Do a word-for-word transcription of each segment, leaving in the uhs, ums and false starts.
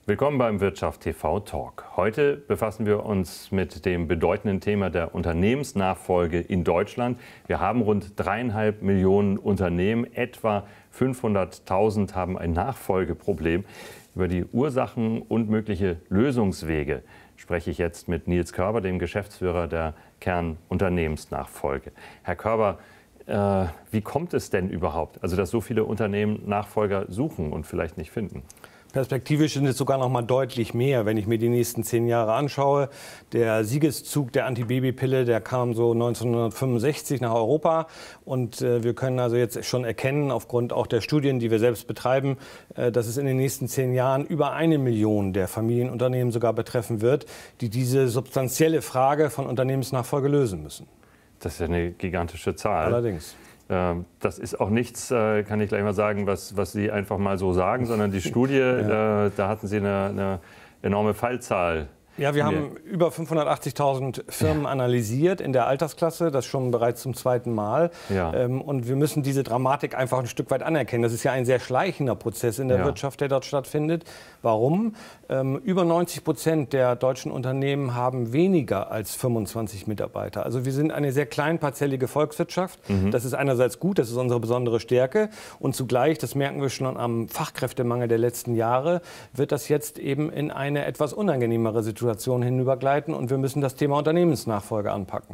Willkommen beim Wirtschaft T V Talk. Heute befassen wir uns mit dem bedeutenden Thema der Unternehmensnachfolge in Deutschland. Wir haben rund dreieinhalb Millionen Unternehmen, etwa fünfhunderttausend haben ein Nachfolgeproblem. Über die Ursachen und mögliche Lösungswege spreche ich jetzt mit Nils Körber, dem Geschäftsführer der Kern Unternehmensnachfolge. Herr Körber, äh, wie kommt es denn überhaupt, also dass so viele Unternehmen Nachfolger suchen und vielleicht nicht finden? Perspektivisch sind es sogar noch mal deutlich mehr, wenn ich mir die nächsten zehn Jahre anschaue. Der Siegeszug der Antibabypille, der kam so neunzehnhundertfünfundsechzig nach Europa. Und äh, wir können also jetzt schon erkennen, aufgrund auch der Studien, die wir selbst betreiben, äh, dass es in den nächsten zehn Jahren über eine Million der Familienunternehmen sogar betreffen wird, die diese substanzielle Frage von Unternehmensnachfolge lösen müssen. Das ist ja eine gigantische Zahl. Allerdings. Das ist auch nichts, kann ich gleich mal sagen, was, was Sie einfach mal so sagen, sondern die Studie, ja. Da hatten Sie eine, eine enorme Fallzahl. Ja, wir haben über fünfhundertachtzigtausend Firmen ja. analysiert in der Altersklasse, das schon bereits zum zweiten Mal. Ja. Und wir müssen diese Dramatik einfach ein Stück weit anerkennen. Das ist ja ein sehr schleichender Prozess in der ja. Wirtschaft, der dort stattfindet. Warum? Über neunzig Prozent der deutschen Unternehmen haben weniger als fünfundzwanzig Mitarbeiter. Also wir sind eine sehr kleinparzellige Volkswirtschaft. Mhm. Das ist einerseits gut, das ist unsere besondere Stärke. Und zugleich, das merken wir schon am Fachkräftemangel der letzten Jahre, wird das jetzt eben in eine etwas unangenehmere Situation hinübergleiten und wir müssen das Thema Unternehmensnachfolge anpacken.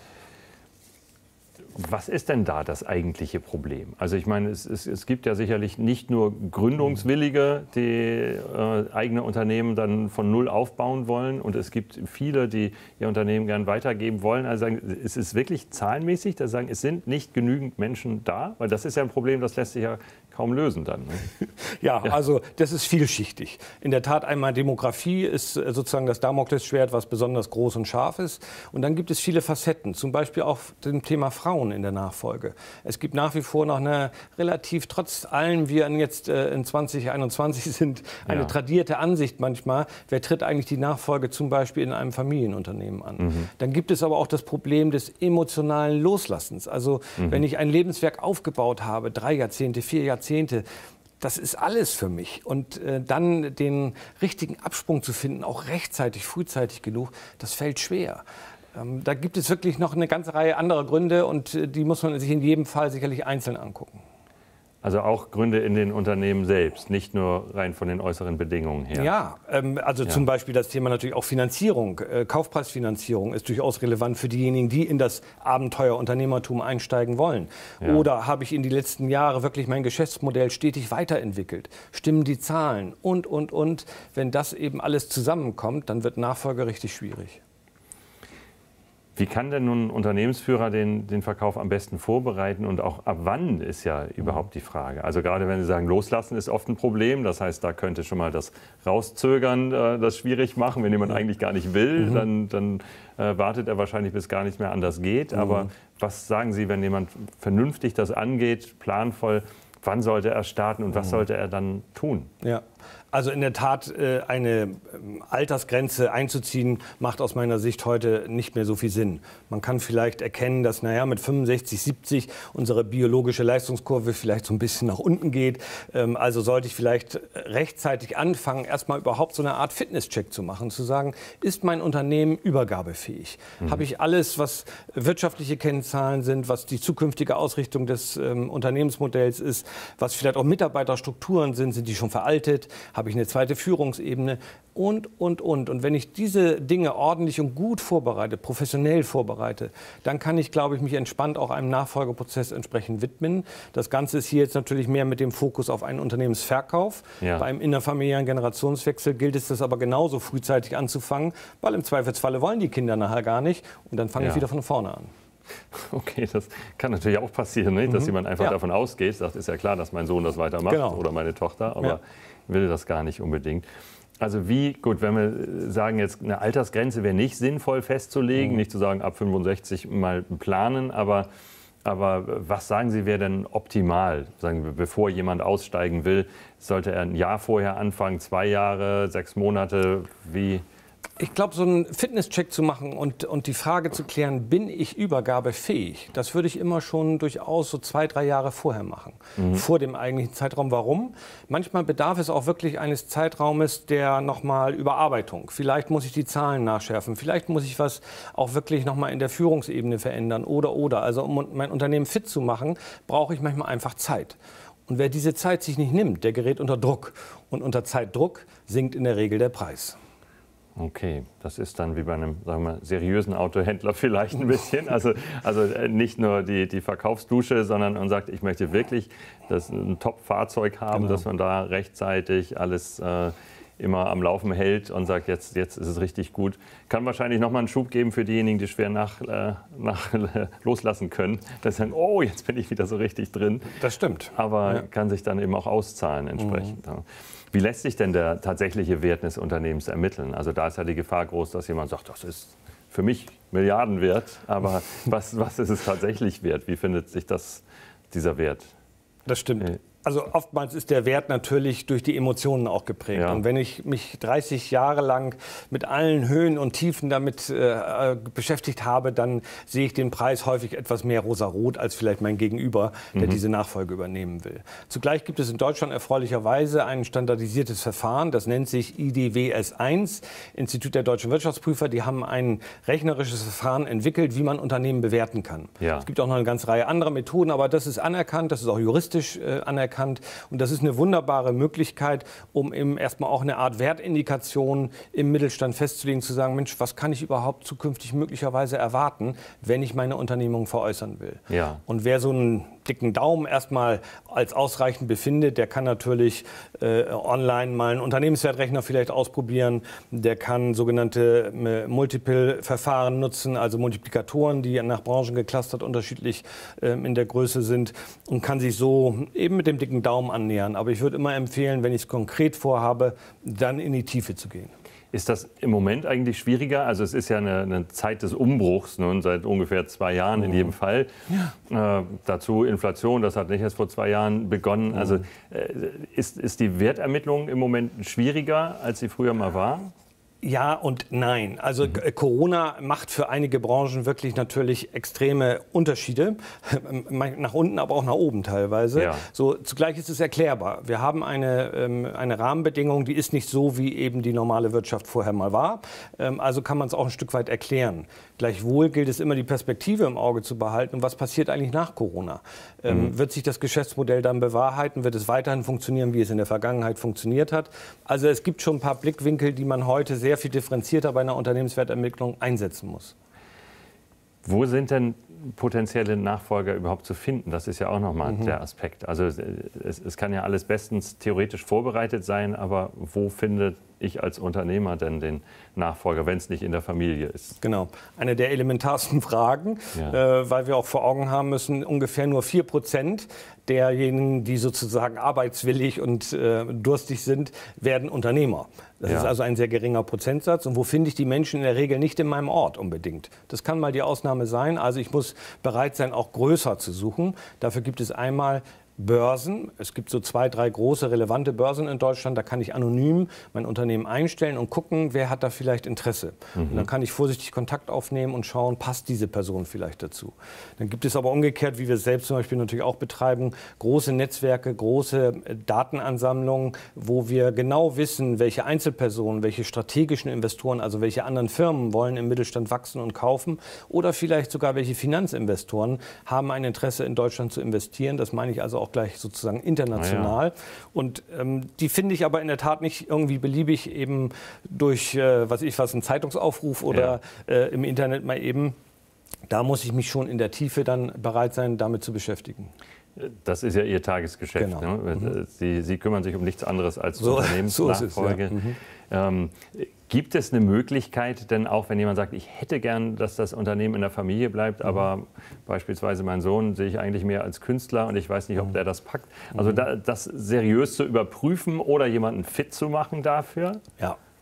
Was ist denn da das eigentliche Problem? Also ich meine, es, es, es gibt ja sicherlich nicht nur Gründungswillige, die äh, eigene Unternehmen dann von Null aufbauen wollen, und es gibt viele, die ihr Unternehmen gern weitergeben wollen. Also sagen, es ist wirklich zahlenmäßig, dass sagen, es sind nicht genügend Menschen da, weil das ist ja ein Problem, das lässt sich ja kaum lösen dann. Ne? Ja, ja, also das ist vielschichtig. In der Tat einmal Demografie ist sozusagen das Damoklesschwert, was besonders groß und scharf ist. Und dann gibt es viele Facetten, zum Beispiel auch dem Thema Frauen in der Nachfolge. Es gibt nach wie vor noch eine relativ, trotz allem wir jetzt äh, in zwanzig einundzwanzig sind, eine ja. tradierte Ansicht manchmal, wer tritt eigentlich die Nachfolge zum Beispiel in einem Familienunternehmen an. Mhm. Dann gibt es aber auch das Problem des emotionalen Loslassens. Also mhm. wenn ich ein Lebenswerk aufgebaut habe, drei Jahrzehnte, vier Jahrzehnte, das ist alles für mich. Und äh, dann den richtigen Absprung zu finden, auch rechtzeitig, frühzeitig genug, das fällt schwer. Ähm, da gibt es wirklich noch eine ganze Reihe anderer Gründe und äh, die muss man sich in jedem Fall sicherlich einzeln angucken. Also auch Gründe in den Unternehmen selbst, nicht nur rein von den äußeren Bedingungen her. Ja, ähm, also ja. zum Beispiel das Thema natürlich auch Finanzierung. Äh, Kaufpreisfinanzierung ist durchaus relevant für diejenigen, die in das Abenteuer Unternehmertum einsteigen wollen. Ja. Oder habe ich in die letzten Jahre wirklich mein Geschäftsmodell stetig weiterentwickelt? Stimmen die Zahlen? Und, und, und. Wenn das eben alles zusammenkommt, dann wird Nachfolge richtig schwierig. Wie kann denn nun ein Unternehmensführer den, den Verkauf am besten vorbereiten, und auch ab wann ist ja überhaupt die Frage? Also gerade wenn Sie sagen, loslassen ist oft ein Problem, das heißt, da könnte schon mal das Rauszögern äh, das schwierig machen. Wenn jemand eigentlich gar nicht will, mhm. dann, dann äh, wartet er wahrscheinlich, bis gar nicht mehr anders geht. Mhm. Aber was sagen Sie, wenn jemand vernünftig das angeht, planvoll, wann sollte er starten und was mhm. sollte er dann tun? Ja. Also in der Tat, eine Altersgrenze einzuziehen, macht aus meiner Sicht heute nicht mehr so viel Sinn. Man kann vielleicht erkennen, dass naja, mit fünfundsechzig, siebzig unsere biologische Leistungskurve vielleicht so ein bisschen nach unten geht. Also sollte ich vielleicht rechtzeitig anfangen, erstmal überhaupt so eine Art Fitnesscheck zu machen, zu sagen, ist mein Unternehmen übergabefähig? Mhm. Habe ich alles, was wirtschaftliche Kennzahlen sind, was die zukünftige Ausrichtung des ähm, Unternehmensmodells ist, was vielleicht auch Mitarbeiterstrukturen sind, sind die schon veraltet? Habe ich eine zweite Führungsebene und, und, und. Und wenn ich diese Dinge ordentlich und gut vorbereite, professionell vorbereite, dann kann ich, glaube ich, mich entspannt auch einem Nachfolgeprozess entsprechend widmen. Das Ganze ist hier jetzt natürlich mehr mit dem Fokus auf einen Unternehmensverkauf. Ja. Bei einem innerfamiliären Generationswechsel gilt es, das aber genauso frühzeitig anzufangen, weil im Zweifelsfalle wollen die Kinder nachher gar nicht und dann fange ja. ich wieder von vorne an. Okay, das kann natürlich auch passieren, nicht? Dass mhm. jemand einfach ja. davon ausgeht, sagt, ist ja klar, dass mein Sohn das weitermacht genau. oder meine Tochter, aber ja. will das gar nicht unbedingt. Also wie, gut, wenn wir sagen, jetzt eine Altersgrenze wäre nicht sinnvoll festzulegen, mhm. nicht zu sagen, ab fünfundsechzig mal planen, aber, aber was sagen Sie, wäre denn optimal? Sagen wir, bevor jemand aussteigen will, sollte er ein Jahr vorher anfangen, zwei Jahre, sechs Monate, wie, Ich glaube, so einen Fitnesscheck zu machen und, und die Frage zu klären, bin ich übergabefähig, das würde ich immer schon durchaus so zwei, drei Jahre vorher machen, mhm. vor dem eigentlichen Zeitraum. Warum? Manchmal bedarf es auch wirklich eines Zeitraumes der nochmal Überarbeitung. Vielleicht muss ich die Zahlen nachschärfen, vielleicht muss ich was auch wirklich nochmal in der Führungsebene verändern oder, oder. Also um mein Unternehmen fit zu machen, brauche ich manchmal einfach Zeit. Und wer diese Zeit sich nicht nimmt, der gerät unter Druck. Und unter Zeitdruck sinkt in der Regel der Preis. Okay, das ist dann wie bei einem, sagen wir mal, seriösen Autohändler vielleicht ein bisschen. Also, also nicht nur die, die Verkaufsdusche, sondern man sagt, ich möchte wirklich das, ein Top-Fahrzeug haben, genau. dass man da rechtzeitig alles äh, immer am Laufen hält und sagt, jetzt, jetzt ist es richtig gut. Kann wahrscheinlich noch mal einen Schub geben für diejenigen, die schwer nach, äh, nach, äh, loslassen können. Dass sie sagen, oh, jetzt bin ich wieder so richtig drin. Das stimmt. Aber ja. kann sich dann eben auch auszahlen entsprechend. Mhm. Wie lässt sich denn der tatsächliche Wert des Unternehmens ermitteln? Also da ist ja die Gefahr groß, dass jemand sagt, das ist für mich Milliarden wert. Aber was, was ist es tatsächlich wert? Wie findet sich das, dieser Wert? Das stimmt. Also oftmals ist der Wert natürlich durch die Emotionen auch geprägt. Ja. Und wenn ich mich dreißig Jahre lang mit allen Höhen und Tiefen damit äh, beschäftigt habe, dann sehe ich den Preis häufig etwas mehr rosarot als vielleicht mein Gegenüber, der mhm. diese Nachfolge übernehmen will. Zugleich gibt es in Deutschland erfreulicherweise ein standardisiertes Verfahren, das nennt sich I D W S eins, Institut der Deutschen Wirtschaftsprüfer. Die haben ein rechnerisches Verfahren entwickelt, wie man Unternehmen bewerten kann. Ja. Es gibt auch noch eine ganze Reihe anderer Methoden, aber das ist anerkannt, das ist auch juristisch äh, anerkannt. Und das ist eine wunderbare Möglichkeit, um eben erstmal auch eine Art Wertindikation im Mittelstand festzulegen, zu sagen, Mensch, was kann ich überhaupt zukünftig möglicherweise erwarten, wenn ich meine Unternehmung veräußern will. Ja. Und wer so einen dicken Daumen erstmal als ausreichend befindet, der kann natürlich äh, online mal einen Unternehmenswertrechner vielleicht ausprobieren. Der kann sogenannte äh, Multiple-Verfahren nutzen, also Multiplikatoren, die nach Branchen geclustert unterschiedlich äh, in der Größe sind und kann sich so eben mit dem dicken Daumen annähern. Aber ich würde immer empfehlen, wenn ich es konkret vorhabe, dann in die Tiefe zu gehen. Ist das im Moment eigentlich schwieriger? Also es ist ja eine, eine Zeit des Umbruchs, nun seit ungefähr zwei Jahren in jedem Fall. Ja. Äh, dazu Inflation, das hat nicht erst vor zwei Jahren begonnen. Also äh, ist, ist die Wertermittlung im Moment schwieriger, als sie früher mal war? Ja und nein. Also mhm. Corona macht für einige Branchen wirklich natürlich extreme Unterschiede. Nach unten, aber auch nach oben teilweise. Ja. So, zugleich ist es erklärbar. Wir haben eine, ähm, eine Rahmenbedingung, die ist nicht so, wie eben die normale Wirtschaft vorher mal war. Ähm, also kann man es auch ein Stück weit erklären. Gleichwohl gilt es immer, die Perspektive im Auge zu behalten. Und was passiert eigentlich nach Corona? Ähm, mhm. Wird sich das Geschäftsmodell dann bewahrheiten? Wird es weiterhin funktionieren, wie es in der Vergangenheit funktioniert hat? Also es gibt schon ein paar Blickwinkel, die man heute sehr viel differenzierter bei einer Unternehmenswertermittlung einsetzen muss. Wo sind denn potenzielle Nachfolger überhaupt zu finden? Das ist ja auch nochmal mhm. der Aspekt. Also es, es kann ja alles bestens theoretisch vorbereitet sein, aber wo findet ich als Unternehmer denn den Nachfolger, wenn es nicht in der Familie ist? Genau. Eine der elementarsten Fragen, ja. äh, weil wir auch vor Augen haben müssen, ungefähr nur vier Prozent derjenigen, die sozusagen arbeitswillig und äh, durstig sind, werden Unternehmer. Das ja. ist also ein sehr geringer Prozentsatz. Und wo finde ich die Menschen in der Regel nicht in meinem Ort unbedingt? Das kann mal die Ausnahme sein. Also ich muss bereit sein, auch größer zu suchen. Dafür gibt es einmal Börsen. Es gibt so zwei, drei große relevante Börsen in Deutschland. Da kann ich anonym mein Unternehmen einstellen und gucken, wer hat da vielleicht Interesse. Mhm. Und dann kann ich vorsichtig Kontakt aufnehmen und schauen, passt diese Person vielleicht dazu. Dann gibt es aber umgekehrt, wie wir es selbst zum Beispiel natürlich auch betreiben, große Netzwerke, große Datenansammlungen, wo wir genau wissen, welche Einzelpersonen, welche strategischen Investoren, also welche anderen Firmen wollen im Mittelstand wachsen und kaufen oder vielleicht sogar welche Finanzinvestoren haben ein Interesse in Deutschland zu investieren. Das meine ich also auch gleich sozusagen international. Ja. Und ähm, die finde ich aber in der Tat nicht irgendwie beliebig eben durch, äh, was ich was, einen Zeitungsaufruf oder ja. äh, im Internet mal eben. Da muss ich mich schon in der Tiefe dann bereit sein, damit zu beschäftigen. Das ist ja Ihr Tagesgeschäft. Genau. Ne? Mhm. Sie, Sie kümmern sich um nichts anderes als so, Unternehmensnachfolge. So ist es, ja. mhm. ähm, gibt es eine Möglichkeit, denn auch wenn jemand sagt, ich hätte gern, dass das Unternehmen in der Familie bleibt, mhm. aber beispielsweise mein Sohn sehe ich eigentlich mehr als Künstler und ich weiß nicht, ob der das packt. Also da, das seriös zu überprüfen oder jemanden fit zu machen dafür? Ja.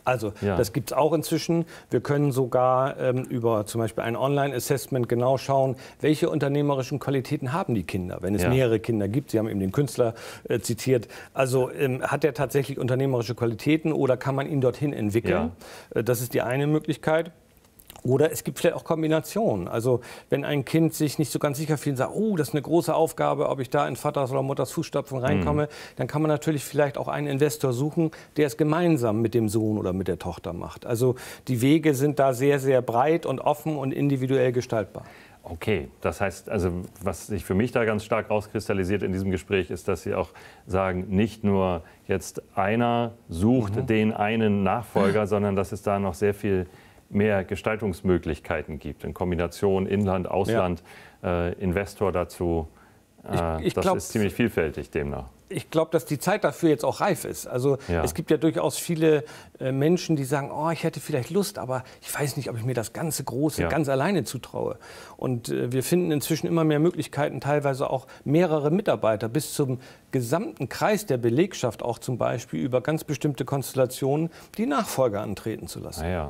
Also Ja. das gibt es auch inzwischen. Wir können sogar ähm, über zum Beispiel ein Online-Assessment genau schauen, welche unternehmerischen Qualitäten haben die Kinder, wenn es Ja. mehrere Kinder gibt. Sie haben eben den Künstler äh, zitiert. Also ähm, hat er tatsächlich unternehmerische Qualitäten oder kann man ihn dorthin entwickeln? Ja. Äh, das ist die eine Möglichkeit. Oder es gibt vielleicht auch Kombinationen. Also wenn ein Kind sich nicht so ganz sicher fühlt und sagt, oh, das ist eine große Aufgabe, ob ich da in Vaters oder Mutters Fußstapfen reinkomme, mhm. dann kann man natürlich vielleicht auch einen Investor suchen, der es gemeinsam mit dem Sohn oder mit der Tochter macht. Also die Wege sind da sehr, sehr breit und offen und individuell gestaltbar. Okay, das heißt, also was sich für mich da ganz stark rauskristallisiert in diesem Gespräch ist, dass Sie auch sagen, nicht nur jetzt einer sucht mhm. den einen Nachfolger, sondern dass es da noch sehr viel mehr Gestaltungsmöglichkeiten gibt, in Kombination Inland, Ausland, ja. äh, Investor dazu. Äh, ich, ich das glaub, ist ziemlich vielfältig demnach. Ich glaube, dass die Zeit dafür jetzt auch reif ist. Also ja. es gibt ja durchaus viele äh, Menschen, die sagen, oh, ich hätte vielleicht Lust, aber ich weiß nicht, ob ich mir das ganze Große ja. ganz alleine zutraue. Und äh, wir finden inzwischen immer mehr Möglichkeiten, teilweise auch mehrere Mitarbeiter bis zum gesamten Kreis der Belegschaft auch zum Beispiel über ganz bestimmte Konstellationen die Nachfolger antreten zu lassen. Ah, ja.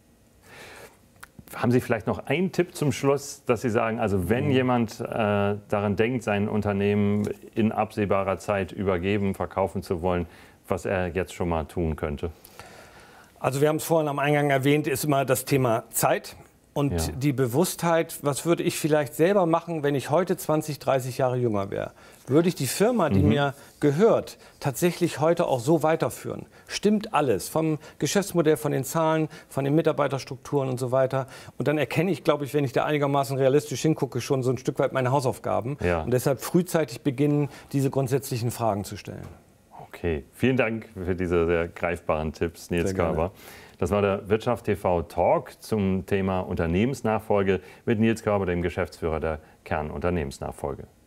Haben Sie vielleicht noch einen Tipp zum Schluss, dass Sie sagen, also wenn mhm. jemand äh, daran denkt, sein Unternehmen in absehbarer Zeit übergeben, verkaufen zu wollen, was er jetzt schon mal tun könnte? Also wir haben es vorhin am Eingang erwähnt, ist immer das Thema Zeit. Und ja. die Bewusstheit, was würde ich vielleicht selber machen, wenn ich heute zwanzig, dreißig Jahre jünger wäre? Würde ich die Firma, die mhm. mir gehört, tatsächlich heute auch so weiterführen? Stimmt alles, vom Geschäftsmodell, von den Zahlen, von den Mitarbeiterstrukturen und so weiter. Und dann erkenne ich, glaube ich, wenn ich da einigermaßen realistisch hingucke, schon so ein Stück weit meine Hausaufgaben. Ja. Und deshalb frühzeitig beginnen, diese grundsätzlichen Fragen zu stellen. Okay, vielen Dank für diese sehr greifbaren Tipps, Nils Körber. Das war der Wirtschaft T V Talk zum Thema Unternehmensnachfolge mit Nils Körber, dem Geschäftsführer der Kern Unternehmensnachfolge.